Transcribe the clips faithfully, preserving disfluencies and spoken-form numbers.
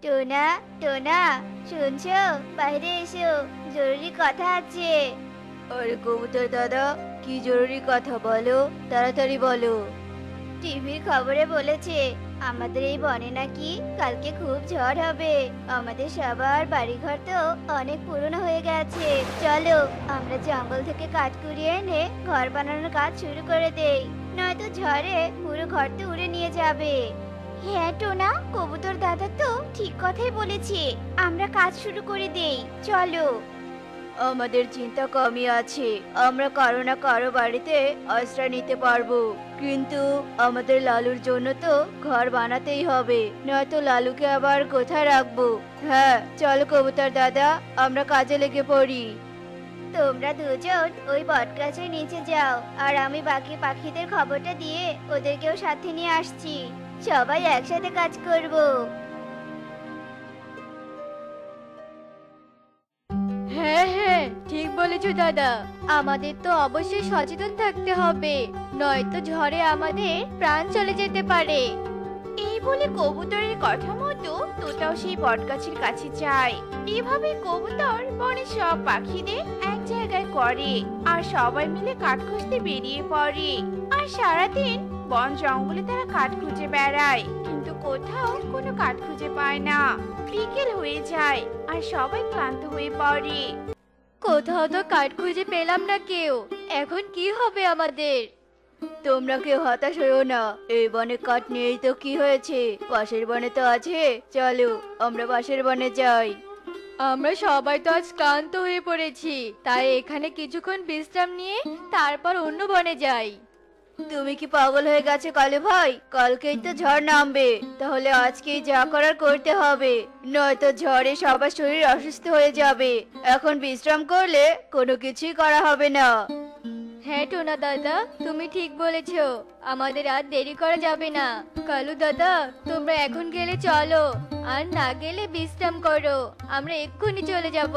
টোনা, টোনা, শুনছো? বাইরে এসো, জরুরি কথা আছে। আরে কবুতর দাদা, কি জরুরি কথা বলো, তাড়াতাড়ি বলো। টিভির খবরে বলেছে আমাদের এই বনে নাকি কালকে খুব ঝড় হবে। আমাদের সবার বাড়িঘর তো অনেক পুরনো হয়ে গেছে। চলো আমরা জঙ্গল থেকে কাঠ কুড়িয়ে এনে ঘর বানানোর কাজ শুরু করে দেই, নয়তো ঝড়ে পুরো ঘর তো উড়ে নিয়ে যাবে। হ্যাঁ টোনা, কবুতর দাদা তো ঠিক কথাই বলেছে, আমরা কাজ শুরু করে দেই, চলো। আমাদের চিন্তা কমই আছে, আমরা কারো না কারো বাড়িতে আশ্রয় নিতে পারবো, কিন্তু আমাদের লালুর জন্য তো ঘর বানাতেই হবে, নয়তো লালুকে আবার কোথায় রাখবো। হ্যাঁ চলো কবুতর দাদা, আমরা কাজে লেগে পড়ি। তোমরা দুজন ওই বটগাছের নিচে যাও, আর আমি বাকি পাখিদের খবরটা দিয়ে ওদেরকেও সাথে নিয়ে আসছি। সবাই একসাথে কাজ করব। হ্যাঁ হ্যাঁ ঠিক বলেছো দাদা, আমাদের তো অবশ্যই সচেতন থাকতে হবে, নয়তো ঝড়ে আমাদের প্রাণ চলে যেতে পারে। এই বলে কবুতরের কথা মতো তোতাও সেই বটগাছের কাছে যায়। এভাবে কবুতর বনের সব পাখিদের এক জায়গায় করে, আর সবাই মিলে কাঠ খুঁজতে বেরিয়ে পড়ে। আর সারাদিন বন জঙ্গলে তারা কাঠ খুঁজে বেড়ায়, কিন্তু কোথাও কোনো কাঠ খুঁজে পায় না। বিকেল হয়ে যায় আর সবাই ক্লান্ত হয়ে পড়ে। কোথাও তো কাঠ খুঁজে পেলাম না কেউ, এখন কি হবে আমাদের? তোমরা কেউ হতাশ হইও না, এই বনে কাঠ নেই তো কি হয়েছে, পাশের বনে তো আছে, চলো আমরা পাশের বনে যাই। আমরা সবাই তো আজ ক্লান্ত হয়ে পড়েছি, তাই এখানে কিছুক্ষণ বিশ্রাম নিয়ে তারপর অন্য বনে যাই। তুমি কি পাগল হয়ে গেছো কালু ভাই? কালকেই তো ঝড় নামবে, তাহলে আজকেই যা করার করতে হবে, নয়তো ঝড়ে সবার শরীর অসুস্থ হয়ে যাবে। এখন বিশ্রাম করলে কোনো কিছুই করা হবে না। হ্যাঁ টোনা দাদা, তুমি ঠিক বলেছো, আমাদের আর দেরি করা যাবে না। কালু দাদা, তোমরা এখন গেলে চলো, আর না গেলে বিশ্রাম করো, আমরা এক্ষুনি চলে যাব।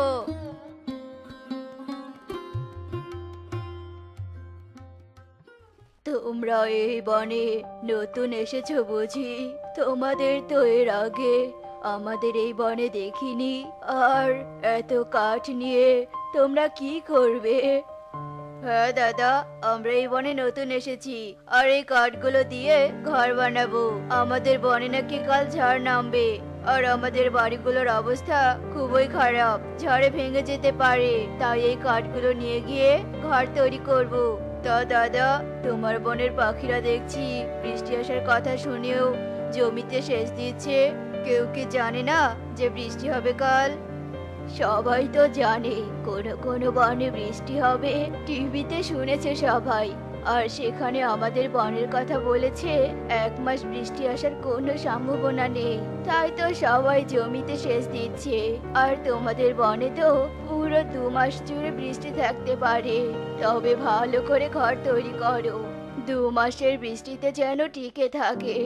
তোমরা এই বনে নতুন এসেছো বুঝি? তোমাদের তো এর আগে আমাদের এই বনে দেখিনি, আর এত কাঠ নিয়ে তোমরা কি করবে? হ্যাঁ দাদা, আমরা এই বনে নতুন এসেছি, আর এই কাঠগুলো দিয়ে ঘর বানাবো। আমাদের বনে নাকি কাল ঝড় নামবে, আর আমাদের বাড়িগুলোর অবস্থা খুবই খারাপ, ঝড়ে ভেঙে যেতে পারে, তাই এই কাঠগুলো নিয়ে গিয়ে ঘর তৈরি করব। তা দাদা, তোমার বনের পাখিরা দেখছি বৃষ্টি আসার কথা শুনেও জমিতে সেচ দিচ্ছে, কেউ কি জানে না যে বৃষ্টি হবে কাল? সবাই তো জানে কোনো কোনো বনে বৃষ্টি হবে, টিভিতে শুনেছে সবাই, আর সেখানে আমাদের বনের কথা বলেছে এক মাস বৃষ্টি আসার কোনো সম্ভাবনা নেই, তাই তো সবাই জমিতে সেচ দিচ্ছে। আর তোমাদের বনে তো পুরো দু মাস জুড়ে বৃষ্টি থাকতে পারে, তবে ভালো করে ঘর তৈরি করো, দু মাসের বৃষ্টিতে যেন টিকে থাকে।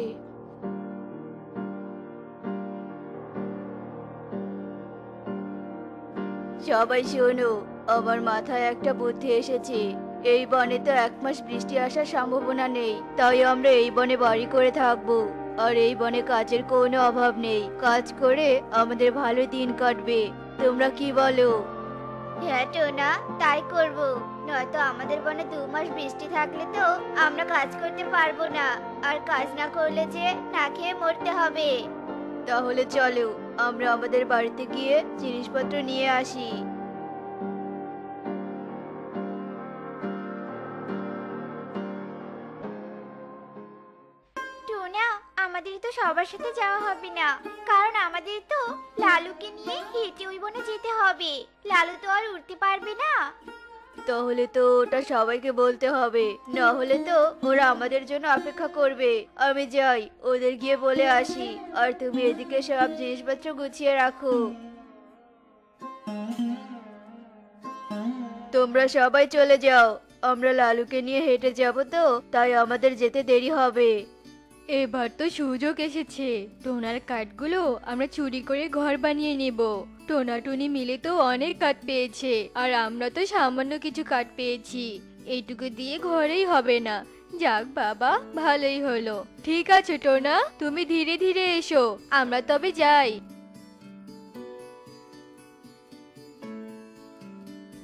সবাই শোনো, আমার মাথায় একটা বুদ্ধি এসেছে। এই বনে তো এক মাস বৃষ্টি আসার সম্ভাবনা নেই, তাই আমরা এই বনে বাড়ি করে থাকবো, আর এই বনে কাজের কোনো অভাব নেই, কাজ করে আমাদের ভালো দিন কাটবে। তোমরা কি বলো? হ্যাঁ টোনা, তাই করব, নয়তো আমাদের বনে দু মাস বৃষ্টি থাকলে তো আমরা কাজ করতে পারবো না, আর কাজ না করলে যে না খেয়ে মরতে হবে। তাহলে চলো আমরা আমাদের বাড়িতে গিয়ে জিনিসপত্র নিয়ে আসি। টোনা, আমাদের তো সবার সাথে যাওয়া হবে না, কারণ আমাদের তো লালুকে নিয়ে হেঁটে ওই বনে যেতে হবে। লালু তো আর উঠতে পারবে না। তাহলে তো ওটা সবাইকে বলতে হবে, না হলে তো ওরা আমাদের জন্য অপেক্ষা করবে। আমি যাই, ওদের গিয়ে বলে আসি, আর তুমি এদিকে সব জিনিসপত্র গুছিয়ে রাখো। তোমরা সবাই চলে যাও, আমরা লালুকে নিয়ে হেঁটে যাব, তো তাই আমাদের যেতে দেরি হবে। এবার তো সুযোগ এসেছে, টোনার কাঠগুলো আমরা চুরি করে ঘর বানিয়ে নেব। টোনা টুনি মিলে তো অনেক কাঠ পেয়েছে, আর আমরা তো সামান্য কিছু কাঠ পেয়েছি, এইটুকু দিয়ে ঘরেই হবে না। যাক বাবা, ভালোই হলো। ঠিক আছে টোনা, তুমি ধীরে ধীরে এসো, আমরা তবে যাই।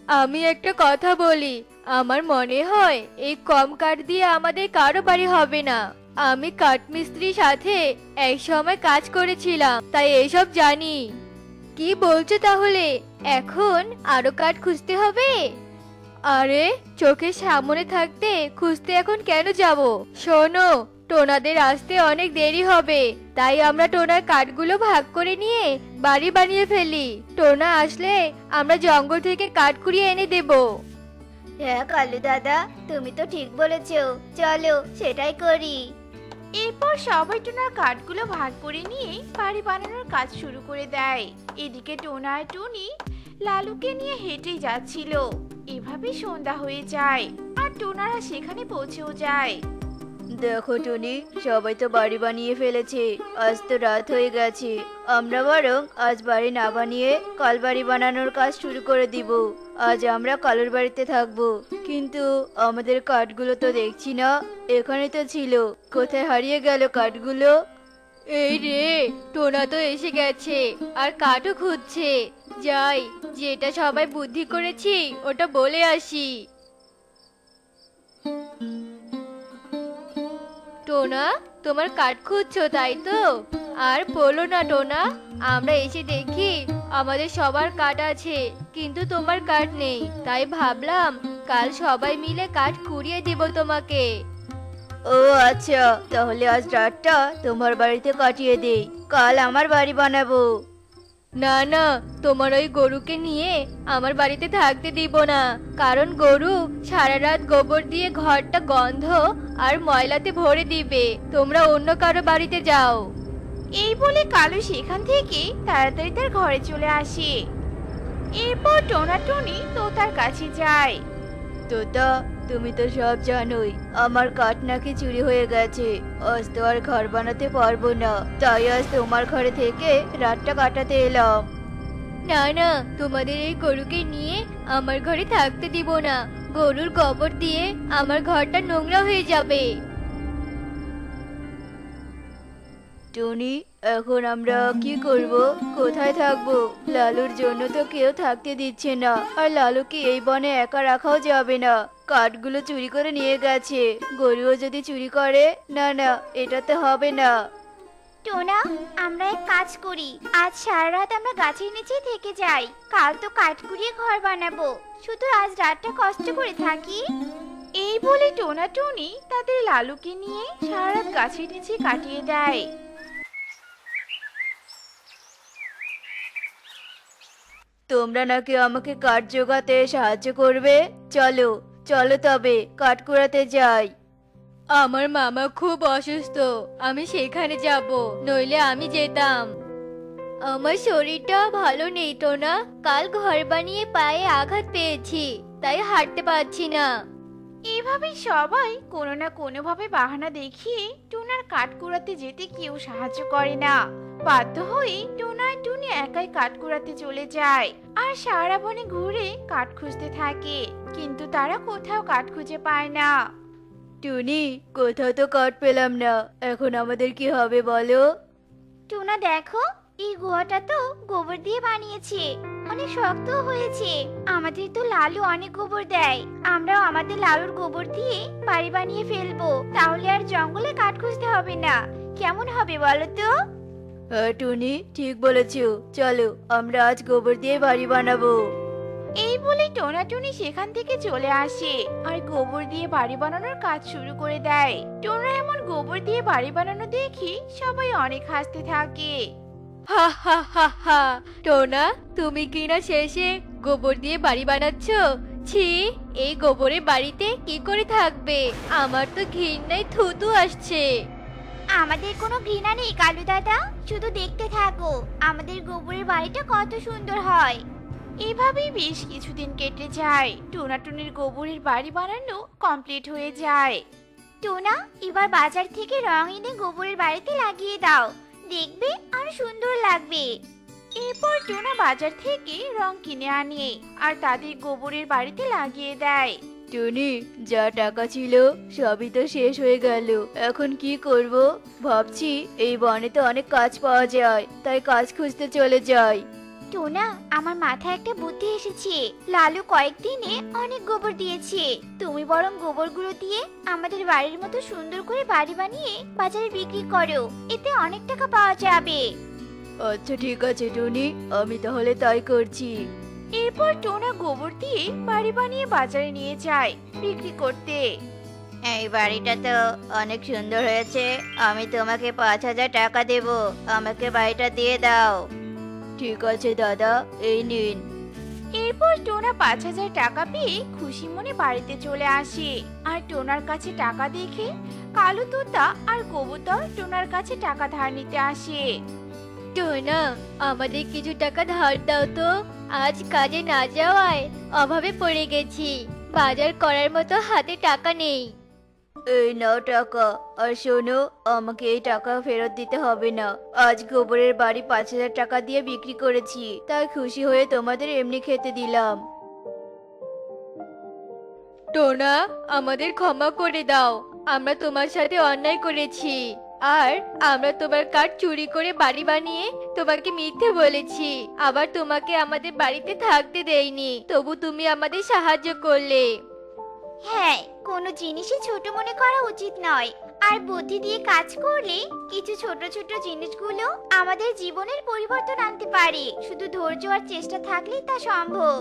আমি একটা কথা বলি, আমার মনে হয় এই কম কাঠ দিয়ে আমাদের কারো বাড়ি হবে না। আমি কাঠমিস্ত্রির সাথে এক সময় কাজ করেছিলাম, তাই এসব জানি। কি বলছো তাহলে? এখন আরো কাঠ খুঁজতে হবে? আরে চোখের সামনে থাকতে খুঁজতে এখন কেন যাব? শোনো, টোনাদের আসতে অনেক দেরি হবে, তাই আমরা টোনার কাঠগুলো ভাগ করে নিয়ে বাড়ি বানিয়ে ফেলি। টোনা আসলে আমরা জঙ্গল থেকে কাঠ কুড়িয়ে এনে দেব। হ্যাঁ কালু দাদা, তুমি তো ঠিক বলেছো, চলো সেটাই করি। এরপর সবাই টোনার কাঠগুলো ভাগ করে নিয়ে বাড়ি বানানোর কাজ শুরু করে দেয়। এদিকে টোনা আর টুনি লালুকে নিয়ে হেঁটেই যাচ্ছিল। এভাবে সন্ধ্যা হয়ে যায় আর টোনারা সেখানে পৌঁছেও যায়। দেখো টুনি, সবাই তো বাড়ি বানিয়ে ফেলেছে, আজ তো রাত হয়ে গেছে। আমরা বরং আজ বাড়ি না বানিয়ে কাল বাড়ি বানানোর কাজ শুরু করে দিব। আজ আমরা কালুর বাড়িতে থাকবো। কিন্তু আমাদের কাঠগুলো তো দেখছি না, এখানে তো ছিল, কোথায় হারিয়ে গেল কাঠগুলো? এই রে, টোনা তো এসে গেছে আর কাঠও খুঁজছে। যাই, যেটা সবাই বুদ্ধি করেছি ওটা বলে আসি। টোনা, তোমার কাঠ খুঁজছো তাই তো? আর বলো না টোনা, আমরা এসে দেখি আমাদের সবার কাঠ আছে, কিন্তু তোমার কাঠ নেই। তাই ভাবলাম কাল সবাই মিলে কাঠ কুড়িয়ে দেব তোমাকে। ও আচ্ছা, তাহলে আজ রাতটা তোমার বাড়িতে কাটিয়ে দেই, কাল আমার বাড়ি বানাবো। না না, তোমার ওই গরুকে নিয়ে আমার বাড়িতে থাকতে দিব না, কারণ গরু সারা রাত গোবর দিয়ে ঘরটা গন্ধ আর ময়লাতে ভরে দিবে। তোমরা অন্য কারো বাড়িতে যাও। এই বলে কালু সেখান থেকে তাড়াতাড়ি তার ঘরে চলে আসে। এরপর টোনা টুনি তোতার কাছে যায়। তোতা, তুমি তো সব জানোই আমার কাঠ নাকি চুরি হয়ে গেছে। আজ তো আর ঘর বানাতে পারবো না, তাই আজ তোমার ঘরে থেকে রাতটা কাটাতে এলাম। না না, তোমাদের এই গরুকে নিয়ে আমার ঘরে থাকতে দিব না। গরুর গোবর দিয়ে আমার ঘরটা নোংরা হয়ে যাবে। টনি, এখন আমরা কি করব? কোথায় থাকবো? লালুর জন্য তো কেউ থাকতে দিচ্ছে না, আর লালুকে এই বনে একা রাখাও যাবে না। কাঠগুলো চুরি করে নিয়ে গেছে, গরুও যদি চুরি করে, না না, এটা তো হবে না। টোনা, আমরা এক কাজ করি, আজ সারা রাত আমরা গাছের নিচে থেকে যাই, কাল তো কাঠ কুড়িয়ে ঘর বানাবো, শুধু আজ রাতটা কষ্ট করে থাকি। এই বলে টোনা টুনি তাদের লালুকে নিয়ে সারা রাত গাছের নিচে কাটিয়ে দেয়। তোমরা নাকি আমাকে কাঠ জোগাতে সাহায্য করবে? চলো চলো তবে কাঠ কুড়াতে যাই। আমার মামা খুব অসুস্থ, আমি সেখানে যাব, নইলে আমি যেতাম। আমার শরীরটা ভালো নেই টোনা, কাল ঘর বানিয়ে পায়ে আঘাত পেয়েছি, তাই হাঁটতে পারছি না। এভাবে সবাই কোনো না কোনো ভাবে বাহানা দেখিয়ে টুনার কাঠ কুড়াতে যেতে কেউ সাহায্য করে না। বাধ্য হয়ে টোনা আর টুনি একাই কাঠ কুড়াতে চলে যায় আর সারা বনে ঘুরে কাঠ খুঁজতে থাকে, কিন্তু তারা কোথাও কাঠ খুঁজে পায় না। টুনি, কোথাও তো কাঠ পেলাম না, এখন আমাদের কি হবে বলো? টোনা দেখো, এই গুহাটা তো গোবর দিয়ে বানিয়েছে, অনেক শক্ত হয়েছে। আমাদের তো লালু অনেক গোবর দেয়, আমরাও আমাদের লালুর গোবর দিয়ে বাড়ি বানিয়ে ফেলবো, তাহলে আর জঙ্গলে কাঠ খুঁজতে হবে না। কেমন হবে বলো তো? হ্যাঁ টুনি, ঠিক বলেছো, চলো আমরা আজ গোবর দিয়ে বাড়ি বানাবো। এই বলে টোনা টুনি সেখান থেকে চলে আসে আর গোবর দিয়ে বাড়ি বানানোর কাজ শুরু করে দেয়। টোনা এমন গোবর দিয়ে বাড়ি বানানো দেখি সবাই অনেক হাসতে থাকে। হা হা হা হা, টোনা, তুমি কিনা শেষে গোবর দিয়ে বাড়ি বানাচ্ছ? ছি, এই গোবরের বাড়িতে কি করে থাকবে? আমার তো ঘৃণায় থুতু আসছে। আমাদের কোনো ঘৃণা নেই কালু দাদা, শুধু দেখতে থাকো আমাদের গোবরের বাড়িটা কত সুন্দর হয়। এভাবেই বেশ কিছুদিন কেটে যায়। টোনা টুনির গোবরের বাড়ি বানানো কমপ্লিট হয়ে যায়। টোনা, এবার বাজার থেকে রং এনে গোবরের বাড়িতে লাগিয়ে দাও, দেখবে আরো সুন্দর লাগবে। এরপর টোনা বাজার থেকে রং কিনে আনে আর তাদের গোবরের বাড়িতে লাগিয়ে দেয়। টুনি, যা টাকা ছিল সবই তো শেষ হয়ে গেল, এখন কি করব? ভাবছি এই বনে তো অনেক কাজ পাওয়া যায়, তাই কাজ খুঁজতে চলে যাই। টোনা, আমার মাথায় একটা বুদ্ধি এসেছে। লালু কয়েকদিনে অনেক গোবর দিয়েছে, তুমি বরং গোবরগুলো দিয়ে আমাদের বাড়ির মতো সুন্দর করে বাড়ি বানিয়ে বাজারে বিক্রি করো, এতে অনেক টাকা পাওয়া যাবে। আচ্ছা ঠিক আছে টুনি, আমি তাহলে তাই করছি। এরপর টোনা গোবর দিয়ে বাড়ি বানিয়ে বাজারে নিয়ে যায় বিক্রি করতে। এই বাড়িটা তো অনেক সুন্দর হয়েছে, আমি তোমাকে পাঁচ হাজার টাকা দেব, আমাকে বাড়িটা দিয়ে দাও। ঠিক আছে দাদা, এই নিন। এরপর টোনা পাঁচ হাজার টাকা পেয়ে খুশি মনে বাড়িতে চলে আসে। আর টোনার কাছে টাকা দেখে কালু তোতা আর কবুতর টোনার কাছে টাকা ধার নিতে আসে। টোনা, আমাদের কিছু টাকা ধার দাও তো, আজ কাজে না যাওয়ায় অভাবে পড়ে গেছি, বাজার করার মতো হাতে টাকা নেই। এই নাও টাকা, আর শোনো, আমাকে এই টাকা ফেরত দিতে হবে না। আজ গোবরের বাড়ি পাঁচ হাজার টাকা দিয়ে বিক্রি করেছি, তাই খুশি হয়ে তোমাদের এমনি খেতে দিলাম। টোনা, আমাদের ক্ষমা করে দাও, আমরা তোমার সাথে অন্যায় করেছি, আর আমরা তোমার কাঠ চুরি করে বাড়ি বানিয়ে তোমাকে মিথ্যে বলেছি, আবার তোমাকে আমাদের বাড়িতে থাকতে দেইনি, তবু তুমি আমাদের সাহায্য করলে। হ্যাঁ, কোনো জিনিসই ছোট মনে করা উচিত নয়, আর বুদ্ধি দিয়ে কাজ করলে কিছু ছোট ছোট জিনিসগুলো আমাদের জীবনের পরিবর্তন আনতে পারে, শুধু ধৈর্য আর চেষ্টা থাকলেই তা সম্ভব।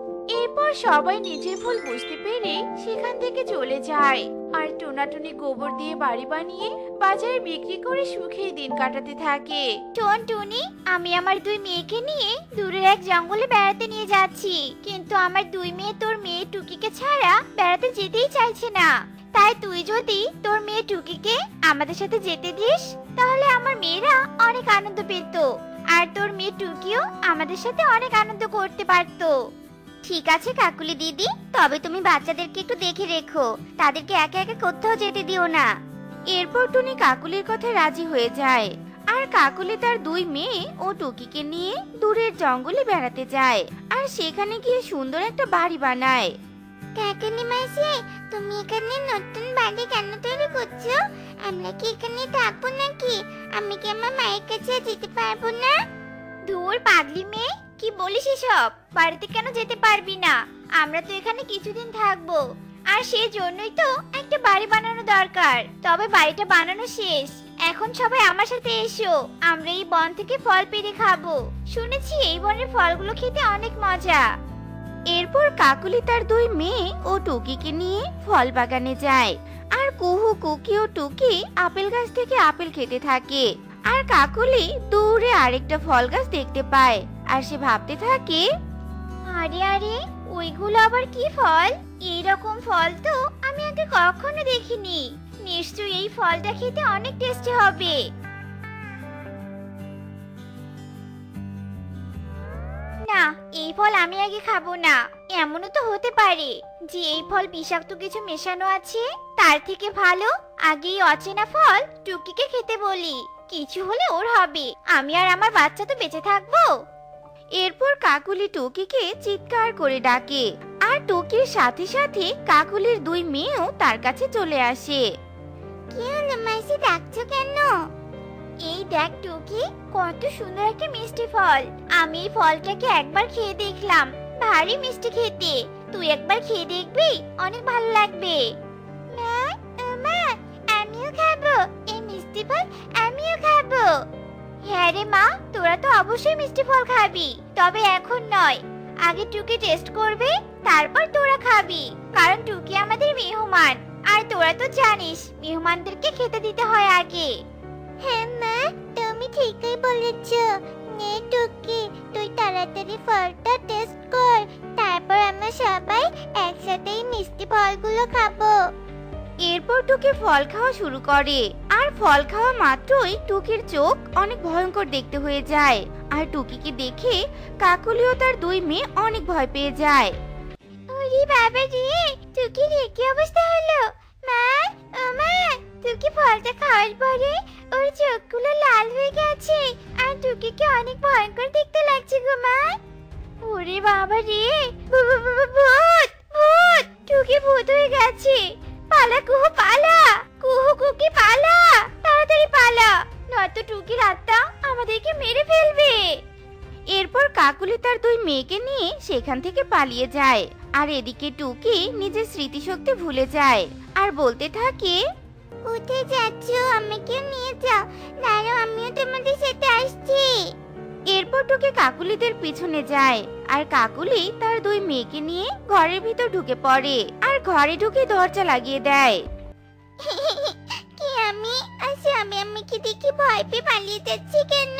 এরপর সবাই নিজের ভুল বুঝতে পেরে সেখান থেকে চলে যায়। আর টোনাটুনি গোবর দিয়ে বাড়ি বানিয়ে বাজারে বিক্রি করে সুখে দিন কাটাতে থাকে। শোন টুনি, আমি আমার দুই মেয়েকে নিয়ে দূরের এক জঙ্গলে বেড়াতে নিয়ে যাচ্ছি, কিন্তু আমার দুই মেয়ে তোর মেয়ে টুকিকে ছাড়া বেড়াতে যেতেই চাইছে না। তাই তুই যদি তোর মেয়ে টুকিকে আমাদের সাথে যেতে দিস, তাহলে আমার মেয়েরা অনেক আনন্দ পেত, আর তোর মেয়ে টুকিও আমাদের সাথে অনেক আনন্দ করতে পারতো। ঠিক আছে কাকুলি দিদি, তবে তুমি বাচ্চাদেরকে একটু দেখে রেখো, তাদেরকে একা একা কোথাও যেতে দিও না। এরপর টুনি কাকুলির কথায় রাজি হয়ে যায়, আর কাকুলি তার দুই মেয়ে ও টুকিকে নিয়ে দূরের জঙ্গলে বেড়াতে যায়, আর সেখানে গিয়ে সুন্দর একটা বাড়ি বানায়। কাকুলি মাসি, তুমি এখানে নতুন বাড়ি কেন তৈরি করছো? আমরা কি এখানে থাকবো নাকি? আমি কি আমার মায়ের কাছে যেতে পারবো না? ধুর পাগলি মেয়ে, কি বলিস এসব? বাড়িতে কেন যেতে পারবি না? আমরা তো এখানে কিছুদিন থাকবো, আর সেই জন্যই তো একটা বাড়ি বানানো দরকার। তবে বাড়িটা বানানো শেষ, এখন সবাই আমার সাথে এসো, আমরা এই বন থেকে ফল পেড়ে খাবো। শুনেছি এই বনের ফলগুলো খেতে অনেক মজা। এরপর কাকুলি তার দুই মেয়ে ও টুকিকে নিয়ে ফল বাগানে যায়, আর কুহু কুকি ও টুকি আপেল গাছ থেকে আপেল খেতে থাকে। আর কাকুলি দূরে আরেকটা ফল গাছ দেখতে পায়, আর সে ভাবতে থাকে, আরে আরে, ওইগুলো আবার কি ফল? এইরকম ফল তো আমি আগে কখনো দেখিনি, নিশ্চয়ই এই ফলটা খেতে অনেক টেস্টি হবে। না, এই ফল আমি আগে খাবো না। এমনও তো হতে পারে যে এই ফল বিষাক্ত কিছু মেশানো আছে, তার থেকে ভালো আগেই অচেনা ফল টুকিকে খেতে বলি, কিছু হলে ওর হবে, আমি আর আমার বাচ্চা তো বেঁচে থাকবো। এরপর কাকুলি টুকিকে চিৎকার করে ডাকে, আর টুকির সাথে সাথে কাকুলির দুই মেয়েও তার কাছে চলে আসে। কি হলো মাসি, ডাকছো কেন? এই দেখ টুকি, কত সুন্দর একটা মিষ্টি ফল। আমি এই ফলটাকে একবার খেয়ে দেখলাম, ভারী মিষ্টি খেতে। তুই একবার খেয়ে দেখবি, অনেক ভালো লাগবে। মা, মা, আমিও খাবো এই মিষ্টি ফল, আমিও খাবো। হ্যাঁ রে মা, তোরা তো অবশ্যই মিষ্টি ফল খাবি, তবে এখন নয়, আগে টুকি টেস্ট করবে, তারপর তোরা খাবি, কারণ টুকি আমাদের মেহমান, আর তোরা তো জানিস মেহমানদেরকে খেতে দিতে হয় আগে। হ্যাঁ মা, তুমি ঠিকই বলেছো। নে টুকি, তুই তাড়াতাড়ি ফলটা টেস্ট কর, তারপর আমরা সবাই একসাথে এই মিষ্টি ফলগুলো খাবো। এরপর টুকি ফল খাওয়া শুরু করে, আর ফল খাওয়া মাত্রই টুকির চোখ অনেক ভয়ঙ্কর দেখতে হয়ে যায়, আর টুকিকে দেখে কাকুলিও তার দুই মেয়ে অনেক ভয় পেয়ে যায়। ওরে বাবা রে, টুকির কি অবস্থা হলো? মা, ও মা, টুকি ফলটা খাওয়ার পরে ওর চোখগুলো লাল হয়ে গেছে, আর টুকিকে অনেক ভয়ঙ্কর দেখতে লাগছে গো মা। ওরে বাবা রে, ভূত ভূত, টুকি ভূত হয়ে গেছে। পালা কুহু পালা, কুহু কুকি পালা, তাড়াতাড়ি পালা, নয়তো টুকির আত্মা আমাদেরকে মেরে ফেলবে। এরপর কাকুলি তার দুই মেয়েকে নিয়ে সেখান থেকে পালিয়ে যায়। আর এদিকে টুকি নিজের স্মৃতিশক্তি ভুলে যায় আর বলতে থাকে, কোথায় যাচ্ছ? আমাকে নিয়ে যাও, দাঁড়াও আমিও তোমাদের সাথে আসছি। এরপর টুকি কাকুলিদের পিছনে যায় আর কাকুলি তার দুই মেয়েকে নিয়ে ঘরের ভিতর ঢুকে পড়ে আর ঘরে ঢুকে দরজা লাগিয়ে দেয়। কি আমি আচ্ছা আমি আমাকে দেখে ভয় পেয়ে পালিয়ে যাচ্ছি কেন?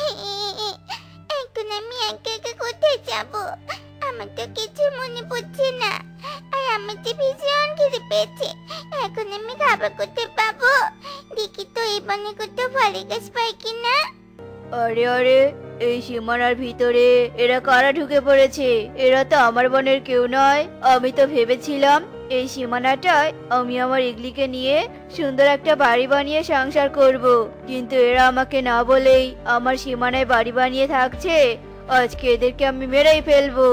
এখন আমি একা একা কোথায় যাব? আমার তো কিছু মনে পড়ছে না। আর আমার যে ভীষণ খিদে পেয়েছে, এখন আমি খাবার কোথায় পাবো? দেখি তো এই বনে কোথাও ফলের গাছ পাই কিনা। আরে আরে, এই সীমানার ভিতরে এরা কারা ঢুকে পড়েছে? এরা তো আমার বনের কেউ নয়। আমি তো ভেবেছিলাম এই সীমানাটায় আমি আমার ইগলিকে নিয়ে সুন্দর একটা বাড়ি বানিয়ে সংসার করব, কিন্তু এরা আমাকে না বলেই আমার সীমানায় বাড়ি বানিয়ে থাকছে। আজকে এদেরকে আমি মেরেই ফেলবো।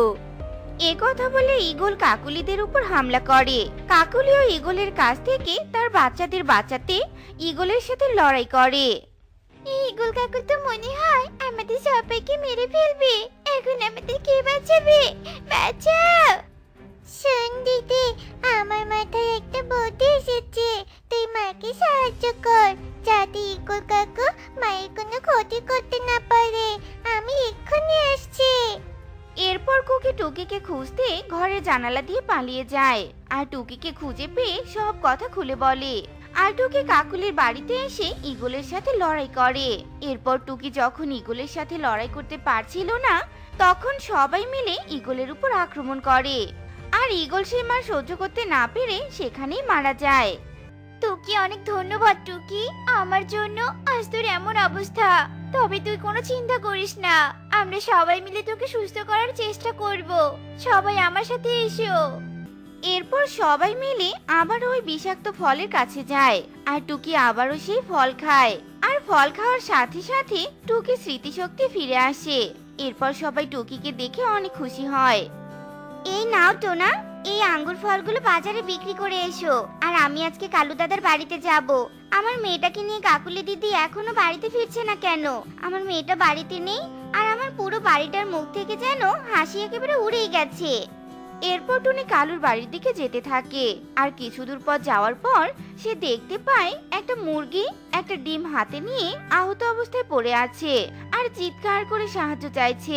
এ কথা বলে ঈগল কাকুলিদের উপর হামলা করে। কাকুলি ও ঈগলের কাছ থেকে তার বাচ্চাদের বাঁচাতে ঈগলের সাথে লড়াই করে। ঈগল কাকু তো মনে হয় আমাদের সবাইকে মেরে ফেলবে। এখন আমাদের কে বাঁচাবে? বাঁচাও! শোন দিদি, আমার মাথায় একটা বুদ্ধি এসেছে। তুই মাকে সাহায্য কর, যাতে ঈগল কাকু মায়ের কোনো ক্ষতি করতে না পারে। আমি এক্ষুনি আসছি। এরপর কুকি টুকিকে খুঁজতে ঘরের জানালা দিয়ে পালিয়ে যায় আর টুকিকে খুঁজে পেয়ে সব কথা খুলে বলে। আর টুকি কাকুলির বাড়িতে এসে ঈগলের সাথে লড়াই করে। এরপর টুকি যখন ঈগলের সাথে লড়াই করতে পারছিল না, তখন সবাই মিলে ঈগলের উপর আক্রমণ করে আর ঈগল সে মার সহ্য করতে না পেরে সেখানেই মারা যায়। তোকে অনেক ধন্যবাদ টুকি, আমার জন্য আজ তোর এমন অবস্থা। তবে তুই কোনো চিন্তা করিস না, আমরা সবাই মিলে তোকে সুস্থ করার চেষ্টা করব। সবাই আমার সাথে এসো। এরপর সবাই মিলে আবার ওই বিষাক্ত ফলের কাছে যায় আর টুকি আবারও সেই ফল খায়। আর ফল খাওয়ার সাথে সাথে টুকি স্মৃতিশক্তি ফিরে আসে। এরপর সবাই টুকিকে দেখে অনেক খুশি হয়। এই নাও টোনা, এই আঙ্গুর ফলগুলো বাজারে বিক্রি করে এসো। আর আমি আজকে কালু দাদার বাড়িতে যাব। আমার মেয়েটাকে নিয়ে কাকুলি দিদি এখনো বাড়িতে ফিরছে না কেন? আমার মেয়েটা বাড়িতে নেই আর আমার পুরো বাড়িটার মুখ থেকে যেন হাসি একেবারে উড়েই গেছে। এরপর টুনি কালুর বাড়ির দিকে যেতে থাকে আর কিছু দূর পর যাওয়ার পর সে দেখতে পায় একটা মুরগি একটা ডিম হাতে নিয়ে আহত অবস্থায় পড়ে আছে আর চিৎকার করে সাহায্য চাইছে।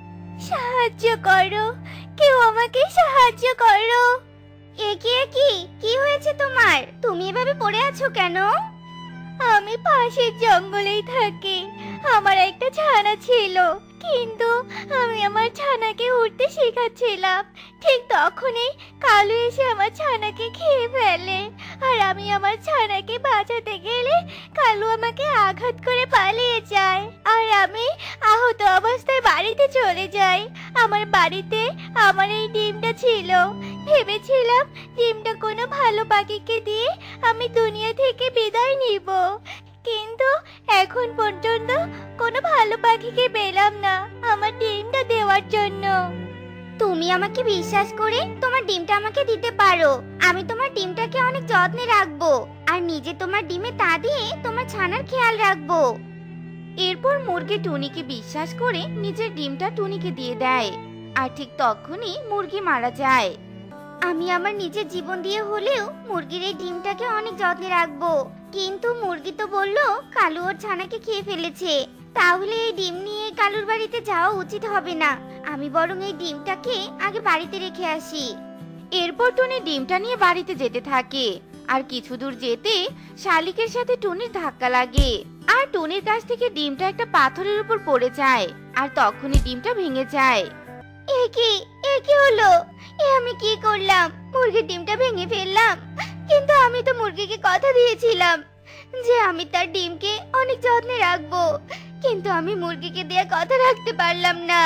সাহায্য করো, কেউ আমাকে সাহায্য করো। একে কি কি হয়েছে তোমার? তুমি এভাবে পড়ে আছো কেন? আমি পাশের জঙ্গলেই থাকি। আমার একটা ছানা ছিল, কিন্তু আমি আমার ছানাকে উঠতে শেখাচ্ছিলাম। ঠিক তখনই কালু এসে আমার ছানাকে খেয়ে ফেলে। আর আমি আমার ছানাকে বাঁচাতে গেলে কালু আমাকে আঘাত করে পালিয়ে যায় আর আমি আহত অবস্থায় বাড়িতে চলে যাই। আমার বাড়িতে আমার এই ডিমটা ছিল। ভেবেছিলাম ডিমটা কোনো ভালো পাখিকে দিয়ে আমি দুনিয়া থেকে বিদায় নিব, কিন্তু এখন পর্যন্ত কোনো ভালো পাখিকে পেলাম না আমার ডিমটা দেওয়ার জন্য। তুমি আমাকে বিশ্বাস করে তোমার ডিমটা আমাকে দিতে পারো। আমি তোমার ডিমটাকে অনেক যত্নে রাখবো আর নিজে তোমার ডিমে তা দিয়ে তোমার ছানার খেয়াল রাখবো। এরপর মুরগি টুনিকে বিশ্বাস করে নিজের ডিমটা টুনিকে দিয়ে দেয় আর ঠিক তখনই মুরগি মারা যায়। আমি আমার নিজের জীবন দিয়ে হলেও মুরগির এই ডিমটাকে অনেক যত্নে রাখবো, কিন্তু মুরগি তো বললো কালু ওর ছানাকে খেয়ে ফেলেছে। তাহলে এই ডিম নিয়ে কালুর বাড়িতে যাওয়া উচিত হবে না। আমি বরং এই ডিমটাকে আগে বাড়িতে রেখে আসি। এরপর টুনি ডিমটা নিয়ে বাড়িতে যেতে থাকে আর কিছু দূর যেতে শালিকের সাথে টুনির ধাক্কা লাগে আর টুনির কাছ থেকে ডিমটা একটা পাথরের উপর পড়ে যায় আর তখনই ডিমটা ভেঙে যায়। এ কি এ কি হলো? এ আমি কি করলাম? মুরগির ডিমটা ভেঙে ফেললাম, কিন্তু আমি তো মুরগিকে কথা দিয়েছিলাম যে আমি তার ডিমকে অনেক যত্নে রাখবো, কিন্তু আমি মুরগিকে দেয়া কথা রাখতে পারলাম না।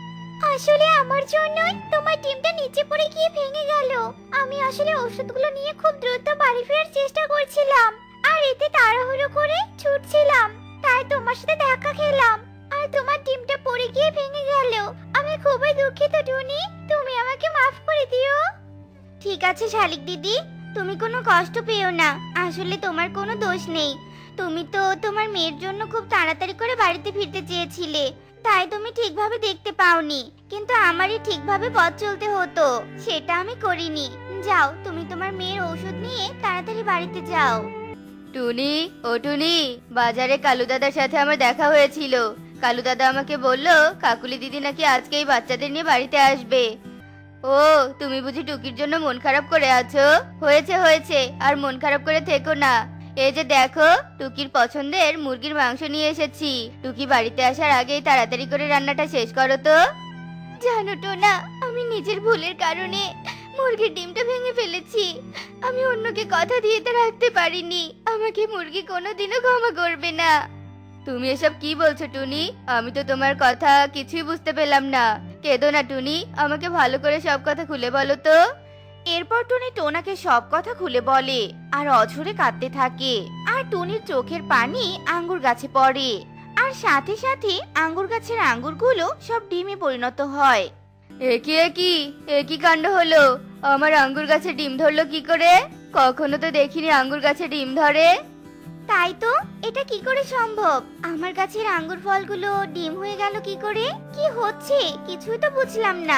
আসলে আমার জন্যই তোমার ডিমটা নিচে পড়ে গিয়ে ভেঙে গেল। আমি আসলে ওষুধগুলো নিয়ে খুব দ্রুত বাড়ি ফেরার চেষ্টা করছিলাম আর এতে তাড়াহুড়ো করে ছুটছিলাম, তাই তোমার সাথে ধাক্কা খেলাম আর তোমার ডিমটা পড়ে গিয়ে ভেঙে গেল। আমি খুবই দুঃখিত টুনি, তুমি আমাকে মাফ করে দিও। ঠিক আছে শালিক দিদি, তুমি কোনো কষ্ট পেও না। আসলে তোমার কোনো দোষ নেই। তুমি তো তোমার মেয়ের জন্য খুব তাড়াতাড়ি করে বাড়িতে ফিরতে চেয়েছিলে, তাই তুমি ঠিকভাবে দেখতে পাওনি, কিন্তু আমারই ঠিকভাবে পথ চলতে হতো, সেটা আমি করিনি। যাও, তুমি তোমার মেয়ের ওষুধ নিয়ে তাড়াতাড়ি বাড়িতে যাও। টুনি, ও টুনি, বাজারে কালু দাদার সাথে আমার দেখা হয়েছিল। কালু দাদা আমাকে বলল কাকুলি দিদি নাকি আজকেই বাচ্চাদের নিয়ে বাড়িতে আসবে। ও, তুমি বুঝি টুকির জন্য মন খারাপ করে আছো? হয়েছে হয়েছে, আর মন খারাপ করে থেকো না। এই যে দেখো, টুকির পছন্দের মুরগির মাংস নিয়ে এসেছি। টুকি বাড়িতে আসার আগেই তাড়াতাড়ি করে রান্নাটা শেষ করো তো। জানো টোনা, আমি নিজের ভুলের কারণে মুরগির ডিমটা ভেঙে ফেলেছি। আমি অন্যকে কথা দিয়ে তা রাখতে পারিনি। আমাকে মুরগি কোনোদিনও ক্ষমা করবে না। তুমি এসব কি বলছো টুনি? আমি তো তোমার কথা কিছুই বুঝতে পেলাম না। কেঁদো না টুনি, আমাকে ভালো করে সব কথা খুলে বলো তো। এরপর টুনি টোনাকে সব কথা খুলে বলে আর অঝরে কাঁদতে থাকে। আর টুনির চোখের পানি আঙ্গুর গাছে পড়ে, আর সাথে সাথে আঙ্গুর গাছের আঙ্গুরগুলো সব ডিমে পরিণত হয়। একই একই একই কাণ্ড হলো। আমার আঙ্গুর গাছে ডিম ধরলো কি করে? কখনো তো দেখিনি আঙ্গুর গাছে ডিম ধরে। তাই তো, এটা কি করে সম্ভব? আমার গাছের আঙ্গুর ফলগুলো ডিম হয়ে গেল কি করে? কি হচ্ছে কিছুই তো বুঝলাম না।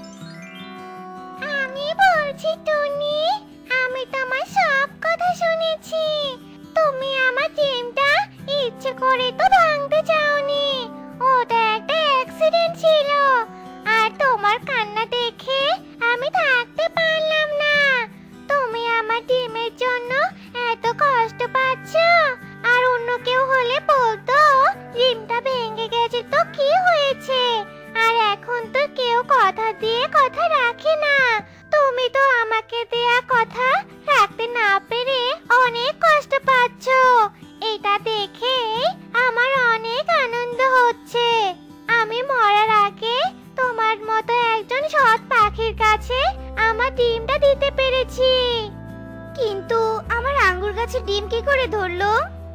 আমি বলছি টুনি, আমি তোমার সব কথা শুনেছি। তুমি আমার ডিমটা ইচ্ছে করে তো ভাঙতে চাওনি। ওটা একটা অ্যাক্সিডেন্ট ছিল। আর তোমার কান্না দেখে আমি থাকতে পারলাম না। তুমি আমার ডিমের জন্য এত কষ্ট পাচ্ছ, আর অন্য কেউ হলে বলতো ডিমটা ভেঙে গেছে তো কি হয়েছে। আর এখন তো কেউ কথা দিয়ে কথা রাখে না। তুমি তো আমাকে দেয়া কথা রাখতে না পেরে অনেক কষ্ট পাচ্ছ। এটা দেখে আমার অনেক আনন্দ হচ্ছে। আমি মরার আগে তোমার মতো একজন সৎ পাখির কাছে আমার ডিমটা দিতে পেরেছি। কিন্তু আমার আঙ্গুর গাছে ডিম কি করে ধরলো?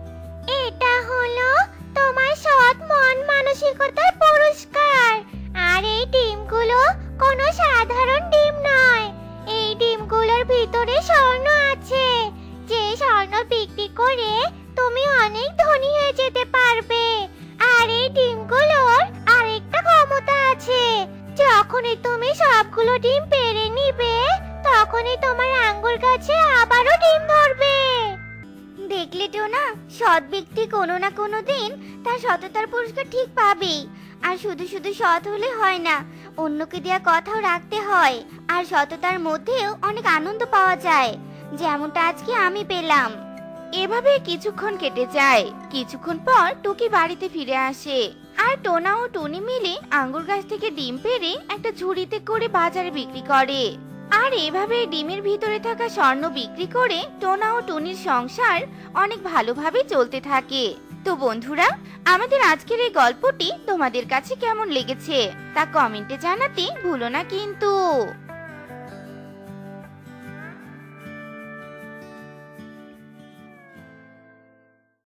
এটা হলো তোমার সৎ মন মানসিকতার পুরস্কার। আর এই ডিমগুলো কোনো সাধারণ ডিম নয়। এই ডিমগুলোর ভিতরে স্বর্ণ আছে, যে স্বর্ণ বিক্রি করে তুমি অনেক ধনী হয়ে যেতে পারবে। আর এই ডিমগুলোর আরেকটা ক্ষমতা আছে, যখনই তুমি সবগুলো ডিম পেড়ে নিবে তখনই তোমার আঙ্গুর গাছে আবারও ডিম ধরবে। দেখলে তো না, সৎ ব্যক্তি কোনো না কোনো দিন তার সততার পুরস্কার ঠিক পাবেই। আর শুধু শুধু সৎ হলে হয় না, অন্যকে দেয়া কথাও রাখতে হয়। আর সততার মধ্যেও অনেক আনন্দ পাওয়া যায়, যেমনটা আজকে আমি পেলাম। এভাবে কিছুক্ষণ কেটে যায়। কিছুক্ষণ পর টুকি বাড়িতে ফিরে আসে, আর টোনা ও টুনি মিলে আঙ্গুর গাছ থেকে ডিম পেড়ে একটা ঝুড়িতে করে বাজারে বিক্রি করে। আর এভাবে ডিমের ভিতরে থাকা স্বর্ণ বিক্রি করে টোনা ও টুনির সংসার অনেক ভালোভাবে চলতে থাকে। তো বন্ধুরা, আমাদের আজকের এই গল্পটি তোমাদের কাছে কেমন লেগেছে তা কমেন্টে জানাতে ভুলো না কিন্তু।